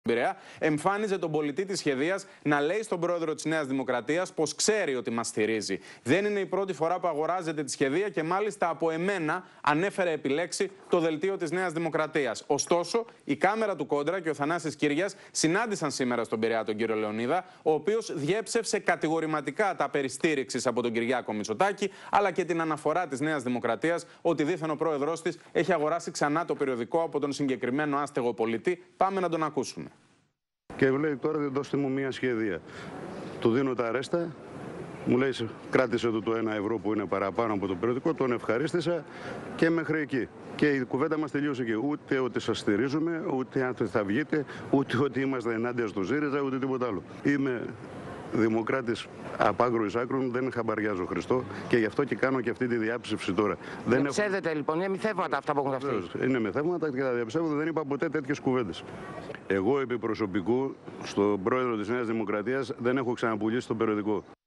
Πειραιά, εμφάνιζε τον πολιτή της Σχεδίας να λέει στον πρόεδρο της Νέας Δημοκρατίας πως ξέρει ότι μας στηρίζει. Δεν είναι η πρώτη φορά που αγοράζεται τη Σχεδία και μάλιστα από εμένα ανέφερε επιλέξει το δελτίο της Νέας Δημοκρατίας. Ωστόσο, η κάμερα του Κόντρα και ο Θανάσης Κύριας συνάντησαν σήμερα στον Πειραιά τον κύριο Λεωνίδα, ο οποίος διέψευσε κατηγορηματικά τα περί στήριξης από τον Κυριάκο Μητσοτάκη, αλλά και την αναφορά της Νέας Δημοκρατίας ότι δήθεν ο πρόεδρος της έχει αγοράσει ξανά το περιοδικό από τον συγκεκριμένο άστεγο πολιτή. Πάμε να τον ακούσουμε. Και λέει τώρα δώστε μου μια σχεδία. Του δίνω τα αρέστα, μου λέει κράτησε του το 1 ευρώ που είναι παραπάνω από το περιοδικό, τον ευχαρίστησα και μέχρι εκεί. Και η κουβέντα μας τελείωσε εκεί. Ούτε ότι σας στηρίζουμε, ούτε αν θα βγείτε, ούτε ότι είμαστε ενάντια στο ΣΥΡΙΖΑ, ούτε τίποτα άλλο. Είμαι δημοκράτης απ' άκρου εις άκρων, δεν χαμπαριάζω Χριστό και γι' αυτό και κάνω και αυτή τη διάψευση τώρα. Δεν ψεύδεται λοιπόν, είναι μυθεύματα αυτά που έχουν γραφτεί. Είναι μυθεύματα και τα διαψεύδω, δεν είπα ποτέ τέτοιες κουβέντες. Εγώ επί προσωπικού στον πρόεδρο της Νέας Δημοκρατίας δεν έχω ξαναπουλήσει το περιοδικό.